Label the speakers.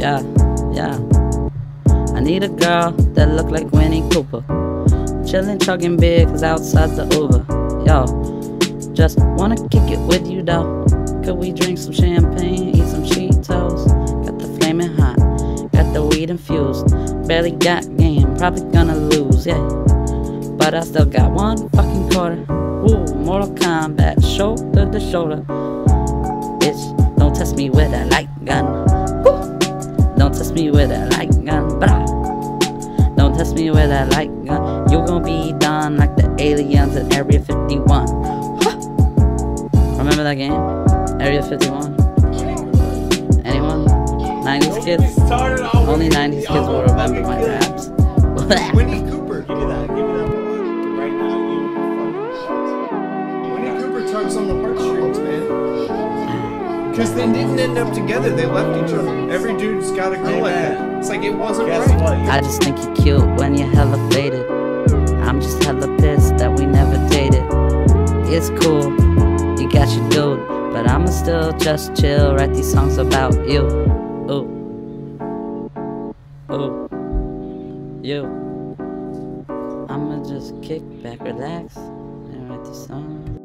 Speaker 1: Yeah, yeah. I need a girl that look like Winnie Cooper, chillin', chugging beer, cause outside the Uber. Yo, just wanna kick it with you though. Could we drink some champagne, eat some cheetos? Got the flamin' hot, got the weed infused. Barely got game, probably gonna lose, yeah. But I still got one fucking quarter. Ooh, Mortal Kombat, shoulder to shoulder. Bitch, don't test me with a light gun. Woo. Don't test me with a light gun, blah. Don't test me with a light gun. You gon' be done like the aliens in Area 51. Huh. Remember that game? Area 51? Anyone? 90s kids? Only 90s kids will remember my raps.
Speaker 2: Winnie Cooper. Give me that right now. Winnie Cooper tugs on the heartstrings, man. Because they didn't end up together. They left each other. Every dude's gotta go like that. It's like it wasn't right.
Speaker 1: I just think you're cute when you're hella faded. I'm just hella pissed that we never dated. It's cool, you got your dude, but I'ma still just chill, write these songs about you. Ooh, ooh, you. I'ma just kick back, relax, and write these songs.